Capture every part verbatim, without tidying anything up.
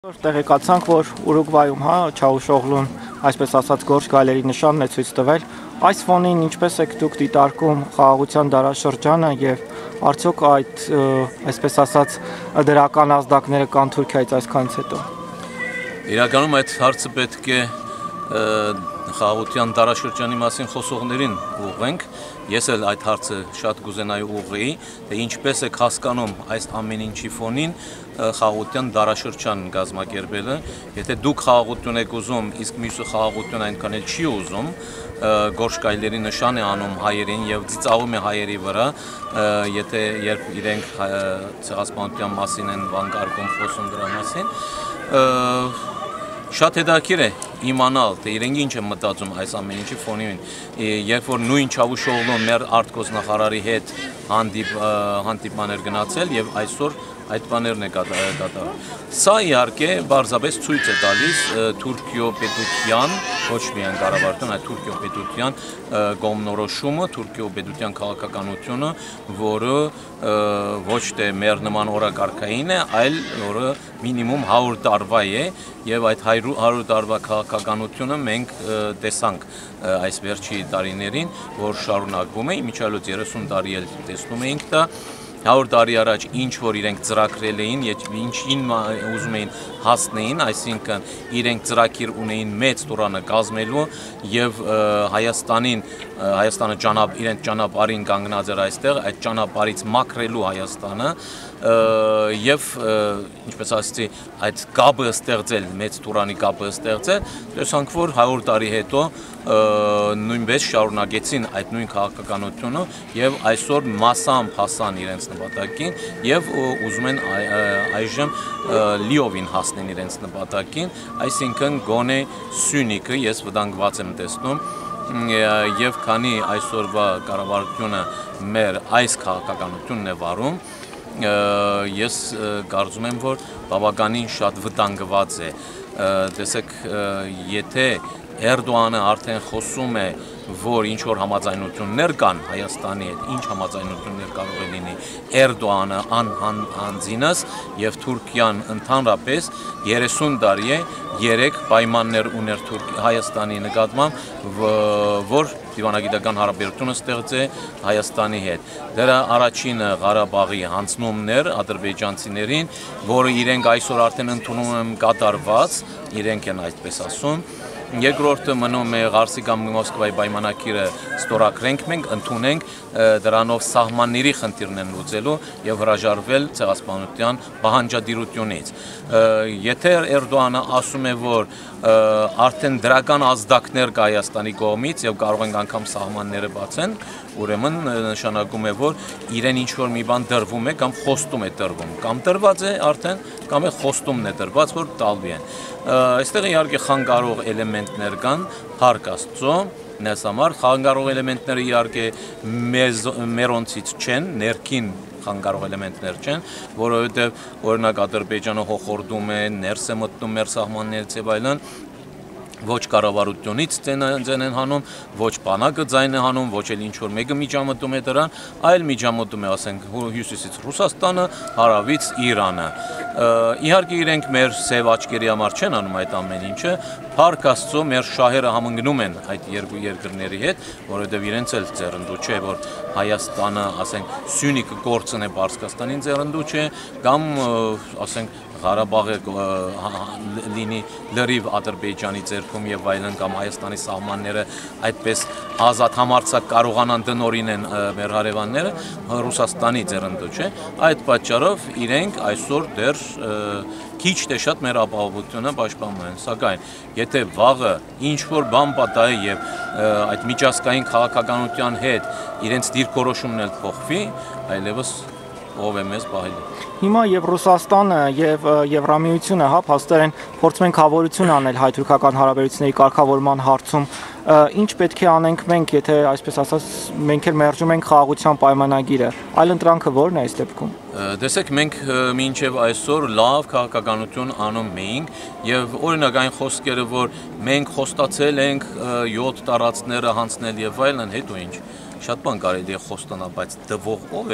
Տեղեկացանք, որ Ուրուգվայում հա Չաուշօղլուն, այսպես ասած, գործ գայլերի նշանն է ցույց տվել։ Այս ֆոնին ինչպես եք դուք դիտարկում խաղաղության դարաշրջանը եւ արդյոք այդ այսպես ասած դրական ազդակները կան Թուրքիայից այսքանից հետո։ Իրականում այդ հարցը պետք է խաղաղության դարաշրջանի մասին խոսողներին ուղղենք։ Ես էլ այդ հարցը շատ կուզենայի ուղղեի, թե ինչպես եք հասկանում այս ամեն ինչի ֆոնին խաղաղության դարաշրջան կազմակերպելը, եթե դուք խաղաղություն եք ուզում, իսկ մյուսը խաղաղություն այնքան էլ չի ուզում, գործ գայլերի նշան է անում հայերին եւ ծիծաղում է հայերի վրա, եթե երբ իրենք ցեղասպանության մասին են վանկարկում խոսում դրա մասին, շատ հետաքրքիր է իմանալ, թե իրենք ինչ են մտածում այս ամեն ինչի ֆոնին, երբ որ նույն Չավուշօղլուն մեր արտգործնախարարի հետ հանդիպման էր գնացել եւ այսօր այդ բաներն է կատարում։ Սա իհարկե բարձրապես ցույց է տալիս Թուրքիո պետության, ոչ միայն կառավարության, այլ Թուրքիո պետության կողմնորոշումը, Թուրքիո պետության քաղաքականությունը, որը ոչ թե մեր նման օրակարգային է, այլ որը մինիմում հարյուր տարվա է եւ այդ հարյուր տարվա քաղաքականությունը մենք տեսանք այս վերջի տարիներին, որ շարունակվում է, իմիջիայլոց երեսուն տարի էլ տեսնում էինք դա հարյուր տարի առաջ ինչ որ իրենք ծրագրել էին, ինչին ուզում էին հասնեին, այսինքն իրենք ծրագիր ունեին մեծ տուրանը կազմելու եւ Հայաստանին, Հայաստանը ճանապ իրենց ճանապարհին կանգնած էր այստեղ, այդ ճանապարհից մաքրելու Հայաստանը եւ ինչպես ասեցի, այդ կապը ստեղծել, մեծ տուրանի կապը ստեղծել, տեսանք որ հարյուր տարի հետո նույնպես շարունակեցին այդ նույն քաղաքականությունը եւ այսօր massամբ հասան իրենց նպատակին եւ ուզում են այժմ լիովին հասնեն իրենց նպատակին, այսինքն գոնե Սյունիքը ես վտանգված եմ տեսնում եւ քանի այսօրվա կառավարությունը մեր այս քաղաքականությունն է վարում, ես կարծում եմ, որ բավականին շատ վտանգված է, տեսեք, եթե Էրդողանը արդեն խոսում է, որ ինչ որ համաձայնություններ կան Հայաստանի հետ, ինչ համաձայնություններ կարող է լինի Էրդողանը անձինս եւ Թուրքիան ընդհանրապես երեսուն տարի է երեք պայմաններ ուներ Հայաստանի նկատմամբ, որ դիվանագիտական հարաբերությունը ստեղծե Հայաստանի հետ։ Դրա առաջինը Ղարաբաղի հանձնումներ ադրբեջանցիներին, որը իրենք այսօր արդեն ընդունում են կատարված, իրենք են այդպես ասում։ Երկրորդը մնում է Ղարսի կամ Մոսկվայի պայմանագիրը ստորագրենք մենք, ընդունենք, դրանով սահմանների խնդիրն են լուծելու եւ հրաժարվել ցեղասպանության պահանջադիրությունից։ Եթե Էրդողանը ասում է, որ արդեն դրական ազդակներ կա Հայաստանի կողմից եւ կարող են անգամ սահմանները բացեն, ուրեմն նշանակում է, որ իրեն ինչ որ մի բան դրվում է կամ խոստում է դրվում, կամ դրված է արդեն, կամ է խոստումն է դրված, որ տալվի են։ Այստեղ իհարկե խանգարող էլեմենտներ կան, Փառք Աստծո, նես համար խանգարող էլեմենտները իհարկե մերոնցից չեն, ներքին խանգարող էլեմենտներ չեն, որովհետև օրինակ Ադրբեջանը հոխորդում է, ներս է մտնում մեր սահմաններից եւ այլն, ոչ կառավարությունից ձեն են հանում, ոչ բանակը ձայն է հանում, ոչ էլ ինչ որ մեկը միջամտում է դրան, այլ միջամտում է, ասենք, հյուսիսից Ռուսաստանը, հարավից Իրանը։ Իհարկե իրենք մեր սև աչքերի համար չեն անում այդ ամեն ինչը, Փառք Աստծո մեր շահերը համընկնում են այդ երկու երկրների հետ, որովհետև իրենց էլ ձեռնդու չէ, որ Հայաստանը, ասենք, Սյունիքը գործն է Պարսկաստանին ձեռնդու չէ, կամ ասենք Ղարաբաղը լինի լրիվ Ադրբեջանի ձեռքում եւ այլն կամ Հայաստանի սահմանները այդպես ազատ համարձակ կարողանան դնորինեն մեր հարևանները Ռուսաստանի ձեռնդու չէ, այդ պատճառով իրենք այսօր դեռ քիչ թե շատ մեր ապահովությունը պաշտպանում են, սակայն եթե վաղը ինչ որ բան պատահի եւ այդ միջազգային քաղաքականության հետ իրենց դիրքորոշումն էլ փոխվի, այլևս ով է մեզ պահելու։ Հիմա եւ Ռուսաստանը եւ Եվրամիությունը հա փաստորեն փորձում են կավորություն անել հայ-թուրքական հարաբերությունների կարգավորման հարցում, ինչ պետք է անենք մենք, եթե այսպես ասած մենք էլ մերժում ենք խաղաղության պայմանագիրը, այլ ընտրանքը ո՞րն է այս դեպքում։ Տեսեք, մենք մինչև այսօր լավ քաղաքականություն անում էինք եւ օրինակ այն խոսքերը, որ մենք խոստացել ենք յոթ տարածքները հանձնել եւ այլն, հետո ինչ։ Շատ բան կարելի է խոստանալ, բայց դվող ով էր։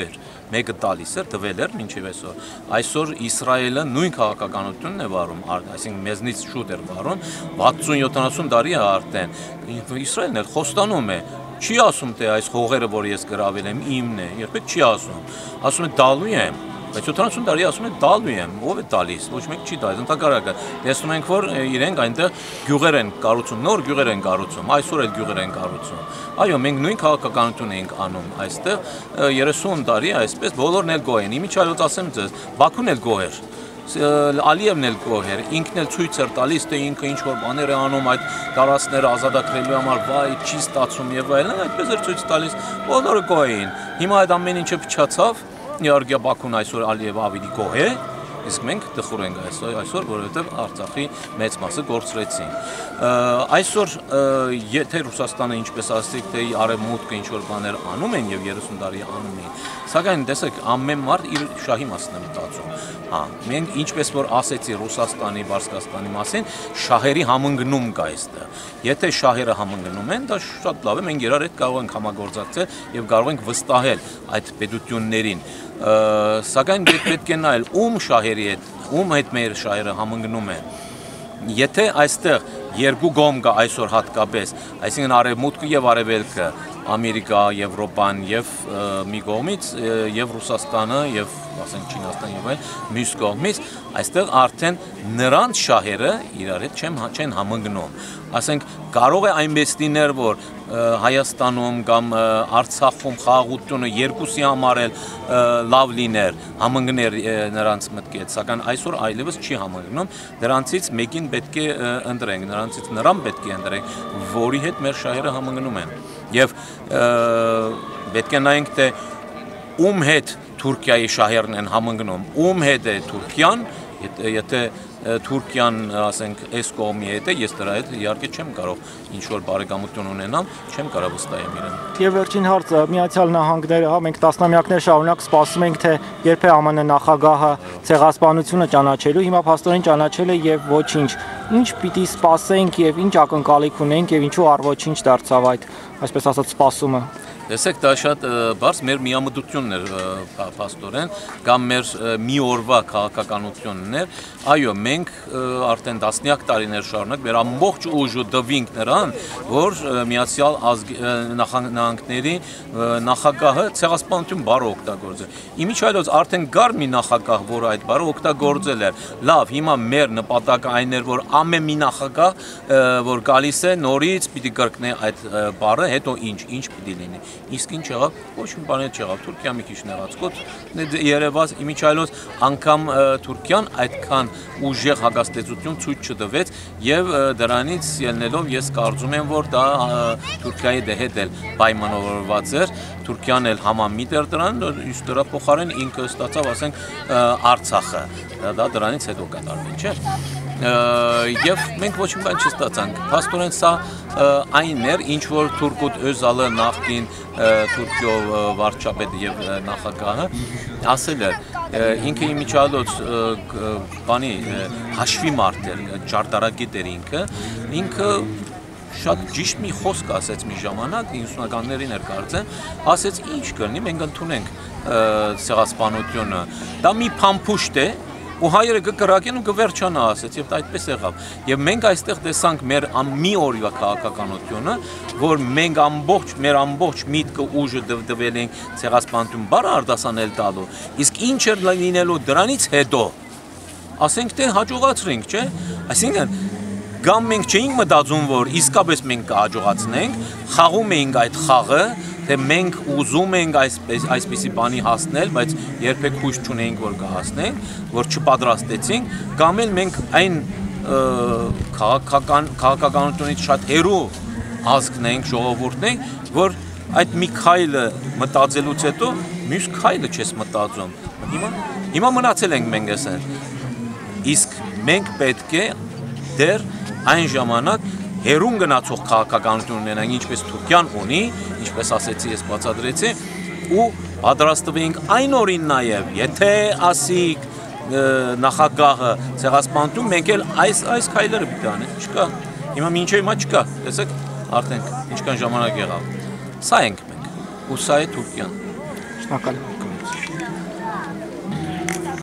մեկը տալիս էր, տվել էր մինչև այսօր։ Այսօր Իսրայելը նույն քաղաքականությունն է վարում, այսինքն մեզնից շուտ էր վարում, վաթսուն յոթանասուն տարի է արդեն։ Իսրայելն էլ խոստանում է, չի ասում թե այս հողերը, որ ես գրավել եմ, իմն է, երբեք չի ասում։ Ասում է տալու եմ։ Բայց յոթանասուն տարի ասում են տալու եմ, ով է տալիս, ոչ մեկ չի տալիս, ընդհակառակը տեսնում ենք, որ իրենք այնտեղ գյուղեր են կառուցում, նոր գյուղեր են կառուցում, այսօր էլ գյուղեր են կառուցում։ Այո, մենք նույն քաղաքականություն ենք անում այստեղ երեսուն տարի, այսպես բոլորն էլ գոհ են։ Իմիջիայլոց ասեմ ձեզ, Բաքուն էլ գոհ էր։ Ալիևն էլ գոհ էր, ինքն էլ ցույց էր տալիս, թե ինքը ինչ որ բաներ է անում այդ տարածքները ազատագրելու համար, վայ, չի ստացում եւ այլն, այդպես էր ցույց տալիս, բոլորը գոհ էին։ Հիմա այդ ամեն ինչը փչացավ, իհարկե Բաքուն այսօր Ալիևը ավելի գոհ է, իսկ մենք տխուր ենք այսօր, այսօր որովհետև Արցախի մեծ մասը գործրեցին։ Այսօր եթե Ռուսաստանը ինչպես ասեցիք, թե արևմուտքը ինչ որ բաներ անում են եւ երեսուն տարի անում են, սակայն տեսեք ամեն մարդ իր շահի մասն է մտածում։ Հա, մենք ինչպես որ ասեցի Ռուսաստանի, Բարսկաստանի մասին, շահերի համընկնում կա այստեղ։ Եթե շահերը համընկնում են, դա շատ լավ է, մենք իրար հետ կարող ենք համագործակցել եւ կարող ենք վստահել այդ պետություններին։ Սակայն պետք է նայել ում շահերի հետ, ում հետ մեր շահերը համընկնում են։ Եթե այստեղ երկու կողմ կա այսօր հատկապես, այսինքն արևմուտքը եւ արևելքը, Ամերիկա, Եվրոպան եւ մի կողմից եւ Ռուսաստանը եւ ասենք Չինաստան եւ այլ մյուս կողմից, այստեղ արդեն նրանց շահերը իրար հետ չեն չեն համընկնում։ Ասենք կարող է այնպես լինել, որ Հայաստանում կամ Արցախում խաղաղությունը երկուսի համար էլ լավ լիներ, համընկներ նրանց մտքից, սակայն այսօր այլևս չի համընկնում, դրանցից մեկին պետք է ընտրենք, նրանցից նրան պետք է ընտրենք, որի հետ մեր շահերը համընկնում են։ Եվ պետք է նայենք, թե ում հետ Թուրքիայի շահերն են համընկնում, ում հետ է Թուրքիան, եթե Թուրքիան, ասենք, այս կողմի հետ է, ես դրա հետ իհարկե չեմ կարող ինչ-որ բարեկամություն ունենամ, չեմ կարող վստահեմ իրեն։ Եվ վերջին հարցը, Միացյալ Նահանգները, հա, մենք տասնամյակներ շարունակ սպասում ենք, թե երբ է ԱՄՆ նախագահը ցեղասպանությունը ճանաչելու, հիմա փաստորեն ճանաչել է եւ ոչինչ։ Ինչ պիտի սպասենք եւ ինչ ակնկալիք ունենք եւ ինչու առ ոչինչ դարձավ այդ, այսպես ասած, սպասումը։ Տեսեք, դա շատ բարձ մեր միամտությունն էր փաստորեն, կամ մեր մի օրվա քաղաքականությունն էր։ Այո, մենք արդեն տասնյակ տարիներ շարունակ մեր ամբողջ ուժը դվինք նրան, որ Միացյալ Նահանգների նախագահը ցեղասպանություն բառը օգտագործել։ Իմիջիայլոց արդեն կար մի նախագահ, որ այդ բառը օգտագործել էր։ Լավ, հիմա մեր նպատակը այն էր, որ ամեն մի նախագահ, որ գալիս է նորից պիտի կրկնի այդ բառը, հետո ինչ, ինչ պիտի լինի։ Իսկ ինչ եղավ, ոչ մի բան չեղավ, Թուրքիա մի քիչ նեղացկոտ երևաց, իմիջիայլոց անգամ Թուրքիան այդքան ուժեղ հագաստեցություն ցույց չտվեց եւ դրանից ելնելով ես կարծում եմ, որ դա Թուրքիայի հետ էլ պայմանավորված էր, Թուրքիան էլ համամիտ էր դրան, իսկ դրա փոխարեն ինքը ստացավ, ասենք, Արցախը, դա դրանից հետո կատարվել, չէ՞։ Եվ մենք ոչ մի բան չստացանք, փաստորեն սա այն էր, ինչ որ Թուրքուտ Özalը նախկին Թուրքիով վարչապետ եւ նախագահը ասել էր, ինքը իմիջիայլոց բանի հաշվի մարդ էր, ճարտարագետ էր ինքը, ինքը շատ ճիշտ մի խոսք ասեց մի ժամանակ, իննսունականներին էր կարծեմ, ասեց ինչ կլինի, մենք ընդունենք ցեղասպանությունը, դա մի փամփուշտ է, ու հայերը կկրակեն ու կվերջանա, ասեց, եւ դա այդպես եղավ։ Եվ մենք այստեղ տեսանք մեր մի օրվա քաղաքականությունը, որ մենք ամբողջ մեր ամբողջ միտքը ուժը դվդվել ենք ցեղասպանություն բառը արտասանել տալու։ Իսկ ինչ էր լինելու դրանից հետո, ասենք թե հաջողացրինք, չէ՞։ Այսինքն կամ մենք չէինք մտածում, որ իսկապես մենք կհաջողացնենք, խաղում էինք այդ խաղը, թե մենք ուզում ենք այսպես այսպիսի բանի հասնել, բայց երբեք հույս չունեինք, որ կհասնենք, որ չպատրաստեցինք, կամ էլ մենք այն քաղաքական քաղաքականությունից շատ հեռու ազգն ենք, ժողովուրդն ենք, որ այդ մի քայլը մտածելուց հետո մյուս քայլը չես մտածում։ Հիմա հիմա մնացել ենք մենք այսպես։ Իսկ մենք պետք է դեռ այն ժամանակ հերուն գնացող քաղաքականություն ունենանք, ինչպես Թուրքիան ունի, ինչպես ասեցի, ես բացատրեցի, ու պատրաստվենք այն օրին նաև, եթե ասիկ նախագահը ցեղասպանություն, մենք էլ այս այս քայլերը պիտի անենք, չկա։ Հիմա մինչև հիմա չկա, տեսեք, արդեն ինչքան ժամանակ եղավ։ Սա ենք մենք, ու սա է Թուրքիան։ Շնորհակալ եմ։